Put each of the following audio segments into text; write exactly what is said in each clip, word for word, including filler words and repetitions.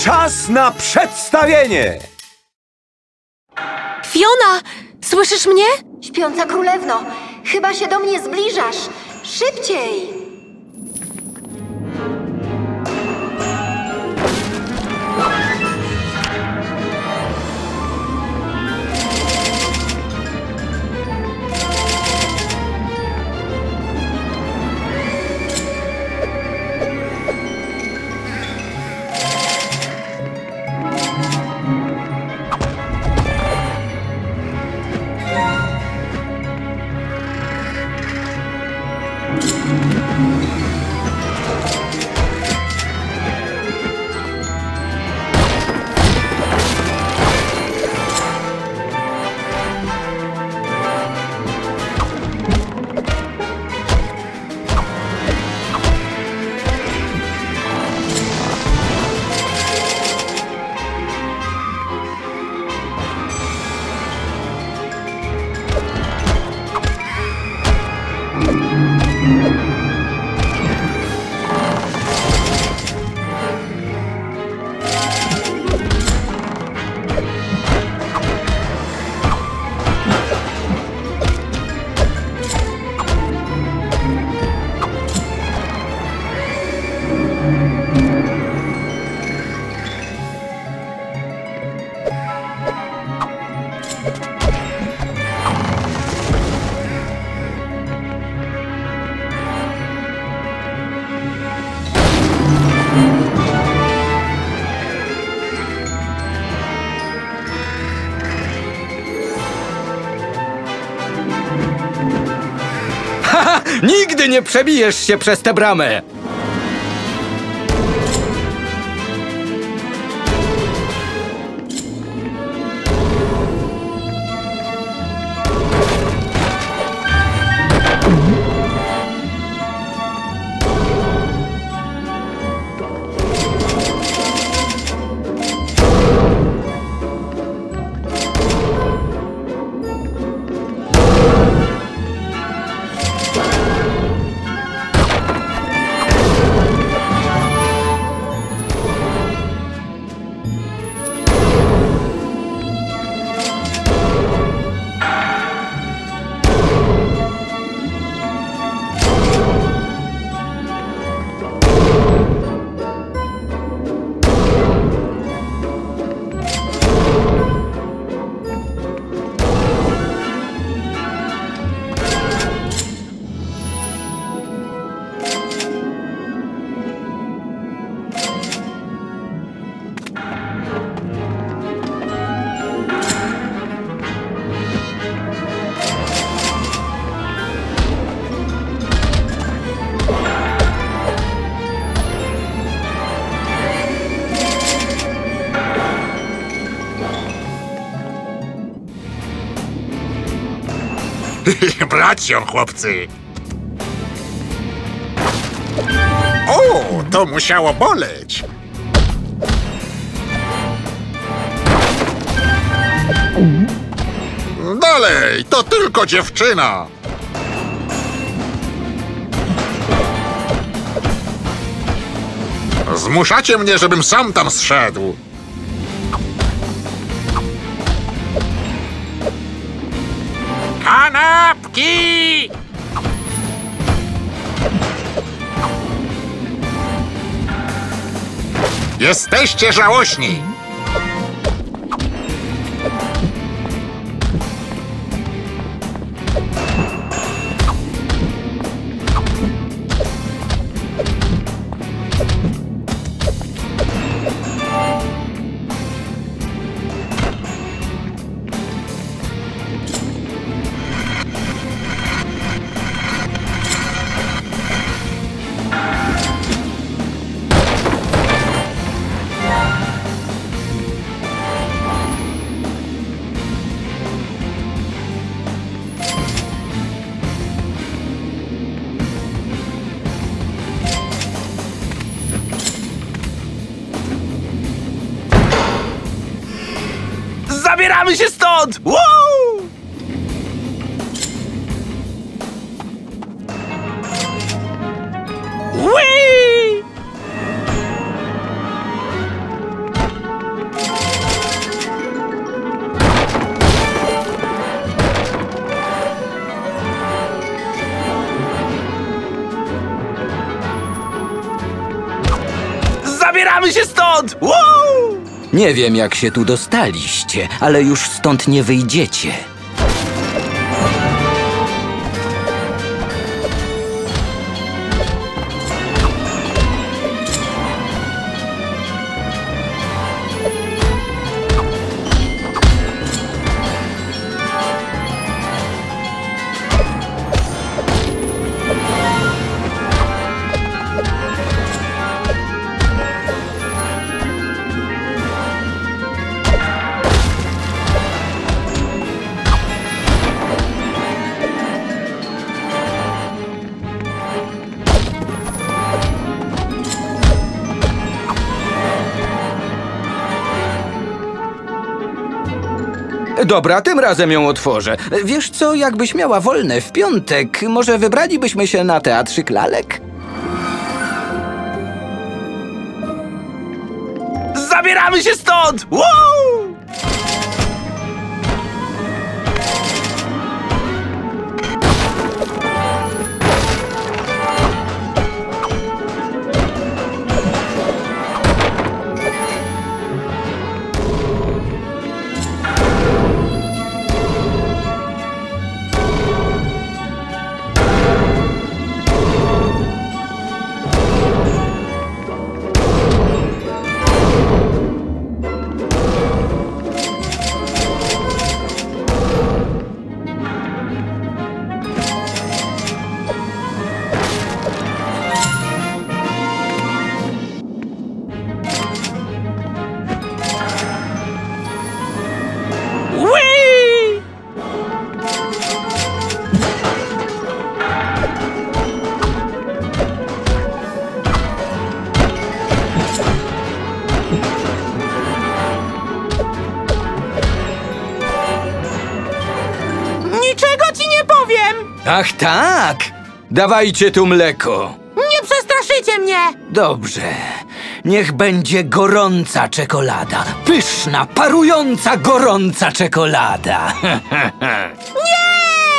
Czas na przedstawienie! Fiona, słyszysz mnie? Śpiąca królewno, chyba się do mnie zbliżasz. Szybciej! Nigdy nie przebijesz się przez tę bramę! Bracją, chłopcy! O, to musiało boleć! Dalej, to tylko dziewczyna! Zmuszacie mnie, żebym sam tam zszedł! Kanapki! Jesteście żałośni! Zabieramy się stąd! Woo! Whee! Zabieramy się stąd! Woo! Nie wiem, jak się tu dostaliście, ale już stąd nie wyjdziecie. Dobra, tym razem ją otworzę. Wiesz co, jakbyś miała wolne w piątek, może wybralibyśmy się na teatrzyk lalek? Zabieramy się stąd! Woo! Whee! Niczego ci nie powiem! Ach tak! Dawajcie tu mleko. Nie przestraszycie mnie! Dobrze. Niech będzie gorąca czekolada. Pyszna, parująca, gorąca czekolada. Nie!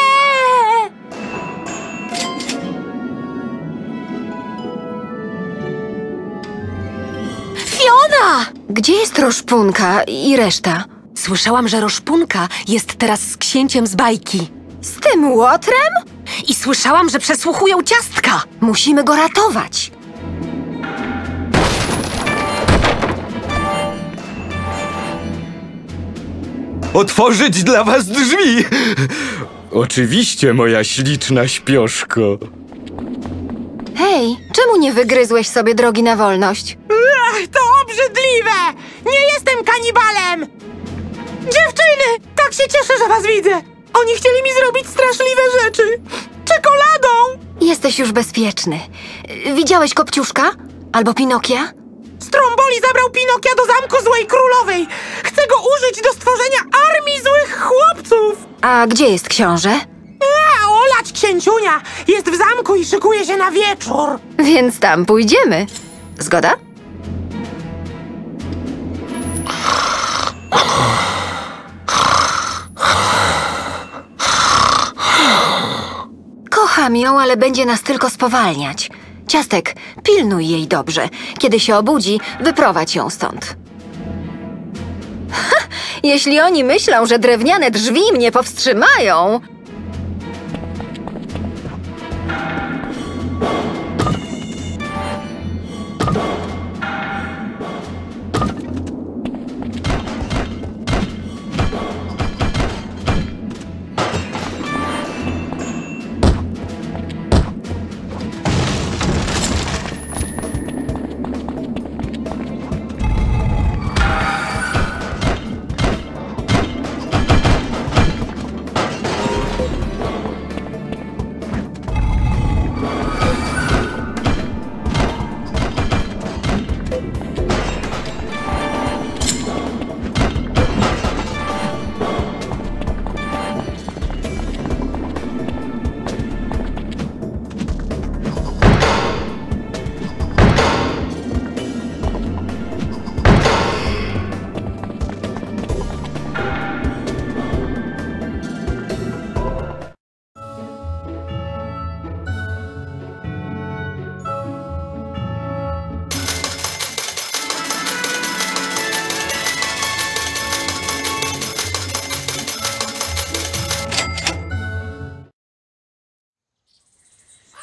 Fiona! Gdzie jest Roszpunka i reszta? Słyszałam, że Roszpunka jest teraz z księciem z bajki. Z tym łotrem? I słyszałam, że przesłuchują ciastka. Musimy go ratować. Otworzyć dla was drzwi! Oczywiście, moja śliczna śpioszko. Hej, czemu nie wygryzłeś sobie drogi na wolność? Ach, to obrzydliwe! Nie jestem kanibalem! Dziewczyny! Tak się cieszę, że was widzę! Oni chcieli mi zrobić straszliwe rzeczy! Czekoladą! Jesteś już bezpieczny. Widziałeś Kopciuszka? Albo Pinokia? Stromboli zabrał Pinokia do zamku Złej Królowej! Chcę go użyć do stworzenia armii złych chłopców! A gdzie jest książę? A, olać księciunia! Jest w zamku i szykuje się na wieczór! Więc tam pójdziemy. Zgoda? Kocham ją, ale będzie nas tylko spowalniać. Ciastek, pilnuj jej dobrze. Kiedy się obudzi, wyprowadź ją stąd. Ha, jeśli oni myślą, że drewniane drzwi mnie powstrzymają...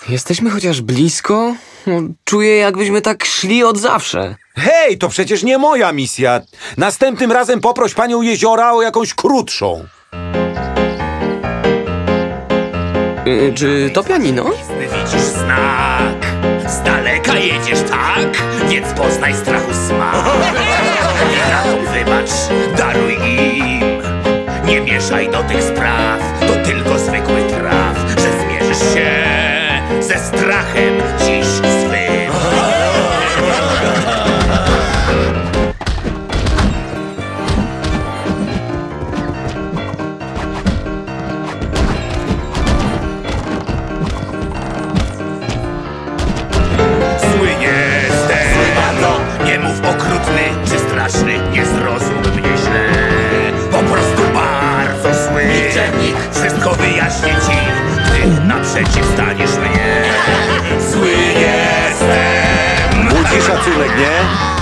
Jesteśmy chociaż blisko? No, czuję, jakbyśmy tak szli od zawsze. Hej, to przecież nie moja misja. Następnym razem poproś panią Jeziora o jakąś krótszą. Yy, czy to pianino? Widzisz znak, z daleka jedziesz, tak? Więc poznaj strachu smak. Piratom wybacz, daruj im. Nie mieszaj do tych spraw, to tylko zwykły traf, że zmierzysz się ze strachem dziś swym. Zły jestem, nie mów okrutny czy straszny, nie zrozum mnie źle. Po prostu bardzo zły. Wszystko wyjaśnię ci, gdy naprzeciw staniesz mnie. Zły jestem. Budzi szacunek, nie?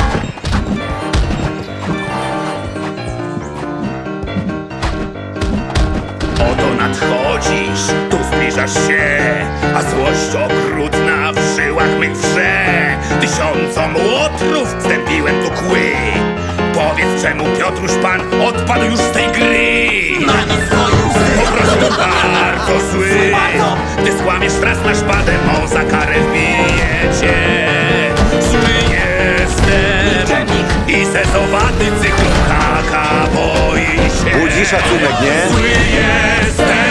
Oto nadchodzisz, tu zbliżasz się, a złość okrutna w żyłach mych wrze. Tysiącom łotrów stępiłem tu kły. Powiedz, czemu Piotruś Pan odpadł już z tej gry? Po prostu bardzo zły. Gdy skłamiesz raz na szpadę, mą za karę wbije cię. Zły jestem i sezowaty cykl kaka boi się. Budzi szacunek, nie? Zły jestem.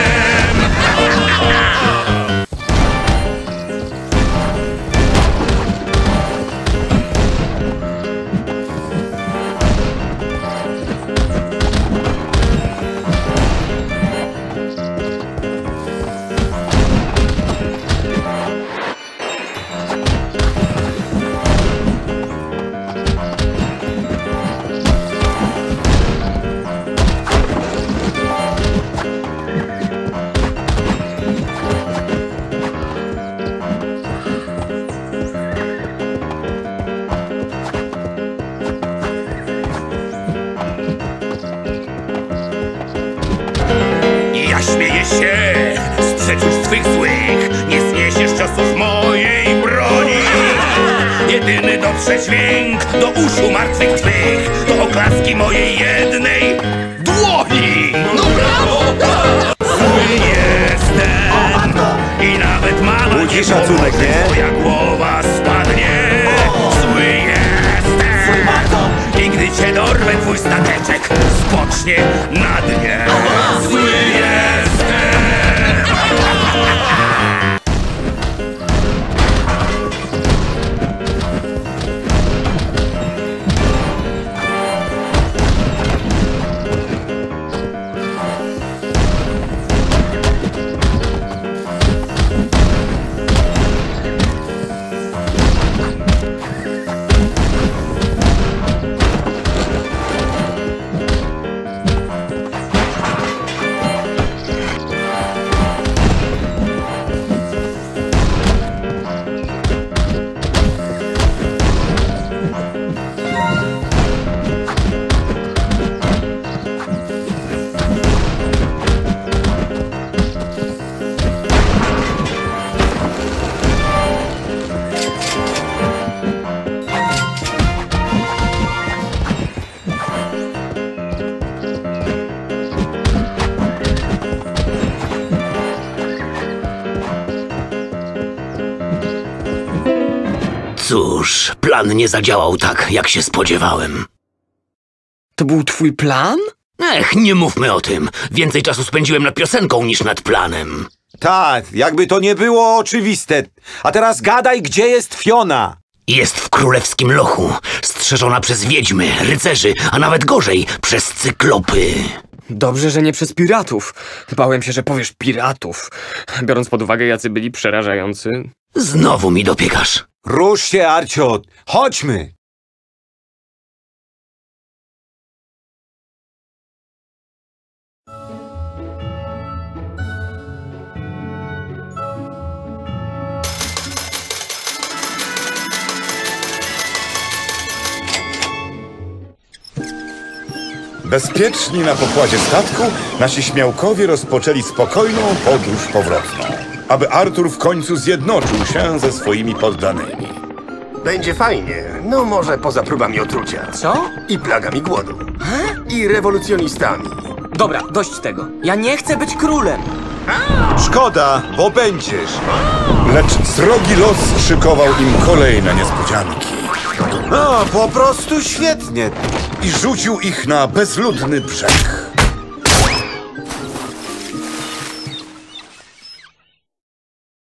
Ja śmieję się z przeczuć twych złych. Nie zniesiesz ciosów mojej broni. Jedyny dotrze dźwięk do uszu martwych twych to oklaski mojej jednej dłoni. No brawo! Zły jestem i nawet mama Budzi nie szacunek, pomoże, nie? twoja głowa spadnie. Zły jestem i gdy cię dorwę, twój stateczek spocznie na dnie. Zły jestem. Cóż, plan nie zadziałał tak, jak się spodziewałem. To był twój plan? Ech, nie mówmy o tym. Więcej czasu spędziłem nad piosenką niż nad planem. Tak, jakby to nie było oczywiste. A teraz gadaj, gdzie jest Fiona? Jest w królewskim lochu, strzeżona przez wiedźmy, rycerzy, a nawet gorzej, przez cyklopy. Dobrze, że nie przez piratów. Bałem się, że powiesz piratów. Biorąc pod uwagę, jacy byli przerażający. Znowu mi dopiegasz. Rusz się, Arcio. Chodźmy. Bezpieczni na pokładzie statku, nasi śmiałkowie rozpoczęli spokojną podróż powrotną. aby Artur w końcu zjednoczył się ze swoimi poddanymi. Będzie fajnie, no może poza próbami otrucia. Co? I plagami głodu. I rewolucjonistami. Dobra, dość tego. Ja nie chcę być królem. Szkoda, bo będziesz. Lecz srogi los szykował im kolejne niespodzianki No, po prostu świetnie. i rzucił ich na bezludny brzeg.